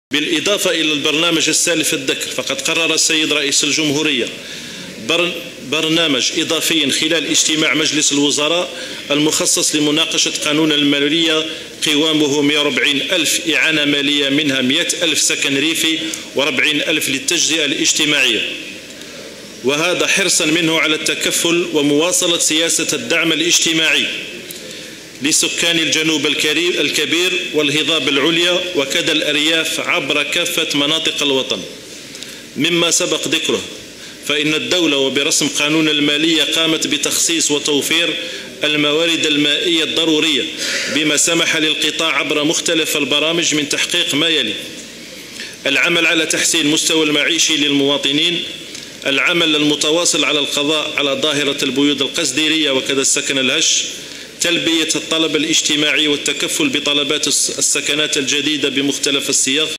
بالإضافة إلى البرنامج السالف الذكر، فقد قرر السيد رئيس الجمهورية برنامج إضافي خلال اجتماع مجلس الوزراء المخصص لمناقشة قانون المالية قوامه 140,000 إعانة مالية، منها 100,000 سكن ريفي و40,000 للتجزئة الاجتماعية، وهذا حرصا منه على التكفل ومواصلة سياسة الدعم الاجتماعي لسكان الجنوب الكبير والهضاب العليا وكذا الأرياف عبر كافة مناطق الوطن. مما سبق ذكره، فإن الدولة وبرسم قانون المالية قامت بتخصيص وتوفير الموارد المائية الضرورية، بما سمح للقطاع عبر مختلف البرامج من تحقيق ما يلي: العمل على تحسين المستوى المعيشي للمواطنين، العمل المتواصل على القضاء على ظاهرة البيوت القصديرية وكذا السكن الهش، تلبية الطلب الاجتماعي والتكفل بطلبات السكنات الجديدة بمختلف الصيغ.